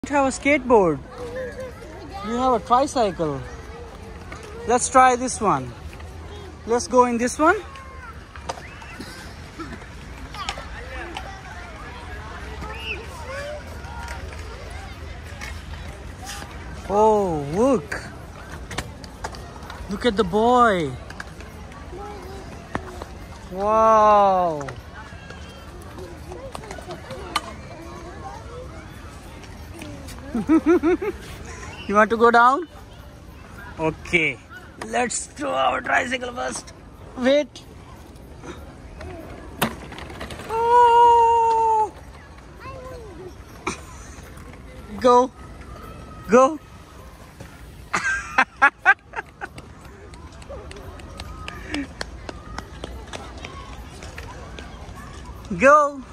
Have a skateboard. We have a tricycle. Let's try this one. Let's go in this one. Oh, look. Look at the boy. Wow. You want to go down? Okay. Let's throw our tricycle first. Wait. Oh. Go. Go. Go.